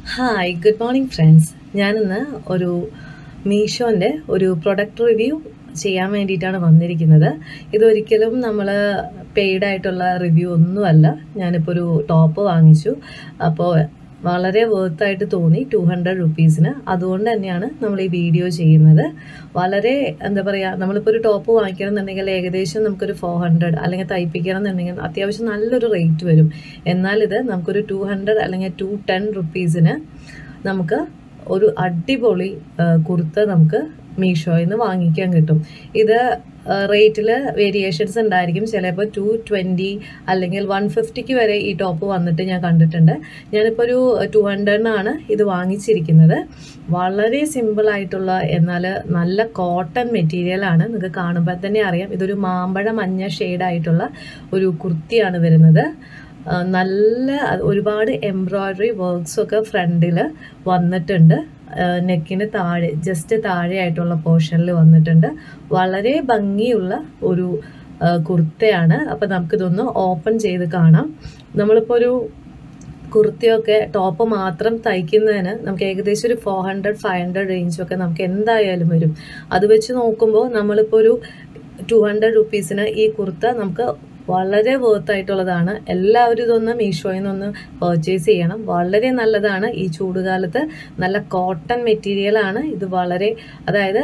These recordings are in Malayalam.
Hi good morning friends. ഞാനിന്ന് ഒരു മീഷോൻ്റെ ഒരു പ്രൊഡക്റ്റ് റിവ്യൂ ചെയ്യാൻ വേണ്ടിയിട്ടാണ് വന്നിരിക്കുന്നത്. ഇതൊരിക്കലും നമ്മൾ പെയ്ഡായിട്ടുള്ള റിവ്യൂ ഒന്നുമല്ല. ഞാനിപ്പോൾ ഒരു ടോപ്പ് വാങ്ങിച്ചു. അപ്പോൾ വളരെ വേർത്തായിട്ട് തോന്നി 200 റുപ്പീസിന്. അതുകൊണ്ട് തന്നെയാണ് നമ്മൾ ഈ വീഡിയോ ചെയ്യുന്നത്. വളരെ എന്താ പറയുക, നമ്മളിപ്പോൾ ഒരു ടോപ്പ് വാങ്ങിക്കണം എന്നുണ്ടെങ്കിൽ ഏകദേശം നമുക്കൊരു 400 അല്ലെങ്കിൽ തയ്പ്പിക്കണം എന്നുണ്ടെങ്കിൽ അത്യാവശ്യം നല്ലൊരു റേറ്റ് വരും. എന്നാൽ ഇത് നമുക്കൊരു 200 അല്ലെങ്കിൽ 210 റുപ്പീസിന് നമുക്ക് ഒരു അടിപൊളി കുർത്ത നമുക്ക് മീഷോയിൽ നിന്ന് വാങ്ങിക്കാൻ കിട്ടും. ഇത് റേറ്റിൽ വേരിയേഷൻസ് ഉണ്ടായിരിക്കും. ചിലപ്പോൾ 220 അല്ലെങ്കിൽ 150 വരെ ഈ ടോപ്പ് വന്നിട്ട് ഞാൻ കണ്ടിട്ടുണ്ട്. ഞാനിപ്പോൾ ഒരു 200-നാണ് ഇത് വാങ്ങിച്ചിരിക്കുന്നത്. വളരെ സിമ്പിളായിട്ടുള്ള എന്നാൽ നല്ല കോട്ടൺ മെറ്റീരിയലാണ്. നിങ്ങൾക്ക് കാണുമ്പോൾ തന്നെ അറിയാം, ഇതൊരു മാമ്പഴ മഞ്ഞ ഷെയ്ഡായിട്ടുള്ള ഒരു കുർത്തിയാണ് വരുന്നത്. നല്ല ഒരുപാട് എംബ്രോയ്ഡറി വർക്ക്സൊക്കെ ഫ്രണ്ടിൽ വന്നിട്ടുണ്ട്. നെക്കിന് താഴെ ജസ്റ്റ് താഴെയായിട്ടുള്ള പോർഷനിൽ വന്നിട്ടുണ്ട്. വളരെ ഭംഗിയുള്ള ഒരു കുർത്തയാണ്. അപ്പോൾ നമുക്കിതൊന്ന് ഓപ്പൺ ചെയ്ത് കാണാം. നമ്മളിപ്പോൾ ഒരു കുർത്തിയൊക്കെ ടോപ്പ് മാത്രം തയ്ക്കുന്നതിന് നമുക്ക് ഏകദേശം ഒരു 400-500 റേഞ്ചൊക്കെ നമുക്ക് എന്തായാലും വരും. അത് വെച്ച് നോക്കുമ്പോൾ നമ്മളിപ്പോൾ ഒരു 200 റുപ്പീസിന് ഈ കുർത്ത നമുക്ക് വളരെ വേർത്തായിട്ടുള്ളതാണ്. എല്ലാവരും ഇതൊന്ന് മീഷോയിൽ നിന്നൊന്ന് പർച്ചേസ് ചെയ്യണം. വളരെ നല്ലതാണ്. ഈ ചൂടുകാലത്ത് നല്ല കോട്ടൺ മെറ്റീരിയലാണ് ഇത്. വളരെ അതായത്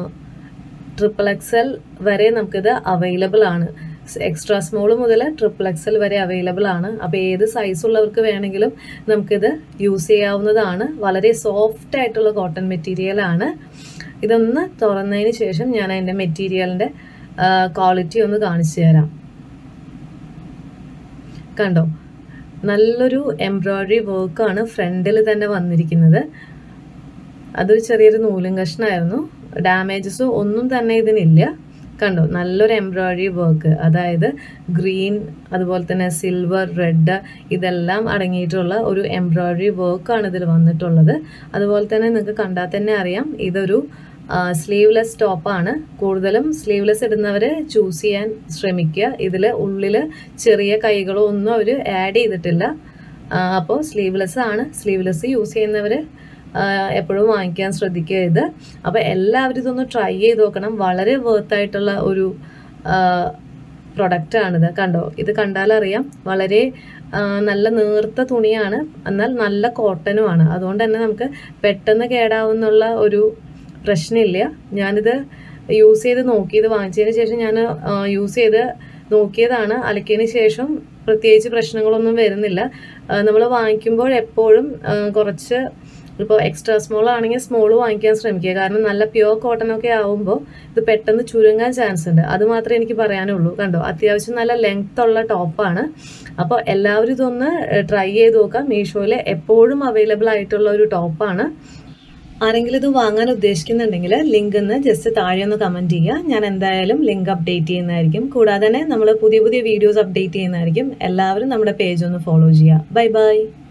XXL വരെ നമുക്കിത് അവൈലബിൾ ആണ്. എക്സ്ട്രാ സ്മോൾ മുതൽ XXL വരെ അവൈലബിൾ ആണ്. അപ്പോൾ ഏത് സൈസുള്ളവർക്ക് വേണമെങ്കിലും നമുക്കിത് യൂസ് ചെയ്യാവുന്നതാണ്. വളരെ സോഫ്റ്റ് ആയിട്ടുള്ള കോട്ടൺ മെറ്റീരിയലാണ്. ഇതൊന്ന് തുറന്നതിന് ശേഷം ഞാൻ അതിൻ്റെ മെറ്റീരിയലിൻ്റെ ക്വാളിറ്റി ഒന്ന് കാണിച്ചു തരാം. കണ്ടോ, നല്ലൊരു എംബ്രോയ്ഡറി വർക്കാണ് ഫ്രണ്ടിൽ തന്നെ വന്നിരിക്കുന്നത്. അതൊരു ചെറിയൊരു നൂലും കഷ്ണമായിരുന്നു. ഡാമേജസോ ഒന്നും തന്നെ ഇതിനില്ല. കണ്ടോ, നല്ലൊരു എംബ്രോയ്ഡറി വർക്ക്, അതായത് ഗ്രീൻ, അതുപോലെ തന്നെ സിൽവർ, റെഡ്, ഇതെല്ലാം അടങ്ങിയിട്ടുള്ള ഒരു എംബ്രോയ്ഡറി വർക്കാണ് ഇതിൽ വന്നിട്ടുള്ളത്. അതുപോലെ തന്നെ നിങ്ങൾക്ക് കണ്ടാൽ തന്നെ അറിയാം, ഇതൊരു സ്ലീവ്ലെസ് ടോപ്പാണ്. കൂടുതലും സ്ലീവ്ലെസ് ഇടുന്നവർ ചൂസ് ചെയ്യാൻ ശ്രമിക്കുക. ഇതിൽ ഉള്ളിൽ ചെറിയ കൈകളോ ഒന്നും അവർ ആഡ് ചെയ്തിട്ടില്ല. അപ്പോൾ സ്ലീവ്ലെസ് ആണ്. സ്ലീവ്ലെസ് യൂസ് ചെയ്യുന്നവർ എപ്പോഴും വാങ്ങിക്കാൻ ശ്രദ്ധിക്കുക ഇത്. അപ്പോൾ എല്ലാവരും ഇതൊന്ന് ട്രൈ ചെയ്ത് നോക്കണം. വളരെ വേർത്തായിട്ടുള്ള ഒരു പ്രൊഡക്റ്റാണിത്. കണ്ടോ, ഇത് കണ്ടാലറിയാം, വളരെ നല്ല നേർത്ത തുണിയാണ്, എന്നാൽ നല്ല കോട്ടനുമാണ്. അതുകൊണ്ട് തന്നെ നമുക്ക് പെട്ടെന്ന് കേടാവുന്നുള്ള ഒരു പ്രശ്നമില്ല. ഞാനിത് യൂസ് ചെയ്ത് നോക്കിയത്, വാങ്ങിച്ചതിന് ശേഷം ഞാൻ യൂസ് ചെയ്ത് നോക്കിയതാണ്. അലക്കിയതിന് ശേഷം പ്രത്യേകിച്ച് പ്രശ്നങ്ങളൊന്നും വരുന്നില്ല. നമ്മൾ വാങ്ങിക്കുമ്പോൾ എപ്പോഴും കുറച്ച്, ഇപ്പോൾ എക്സ്ട്രാ സ്മോൾ ആണെങ്കിൽ സ്മോൾ വാങ്ങിക്കാൻ ശ്രമിക്കുക. കാരണം നല്ല പ്യുവർ കോട്ടനൊക്കെ ആവുമ്പോൾ ഇത് പെട്ടെന്ന് ചുരുങ്ങാൻ ചാൻസ് ഉണ്ട്. അത് മാത്രമേ എനിക്ക് പറയാനുള്ളൂ. കണ്ടോ, അത്യാവശ്യം നല്ല ലെങ്ത് ഉള്ള ടോപ്പാണ്. അപ്പോൾ എല്ലാവരും ഇതൊന്ന് ട്രൈ ചെയ്ത് നോക്കാം. മീഷോയിൽ എപ്പോഴും അവൈലബിൾ ആയിട്ടുള്ള ഒരു ടോപ്പാണ്. ആരെങ്കിലും ഇത് വാങ്ങാൻ ഉദ്ദേശിക്കുന്നുണ്ടെങ്കിൽ ലിങ്ക് ഒന്ന് ജസ്റ്റ് താഴെ ഒന്ന് കമൻറ്റ് ചെയ്യുക. ഞാൻ എന്തായാലും ലിങ്ക് അപ്ഡേറ്റ് ചെയ്യുന്നതായിരിക്കും. കൂടാതെ തന്നെ നമ്മൾ പുതിയ പുതിയ വീഡിയോസ് അപ്ഡേറ്റ് ചെയ്യുന്നതായിരിക്കും. എല്ലാവരും നമ്മുടെ പേജ് ഒന്ന് ഫോളോ ചെയ്യുക. Bye by.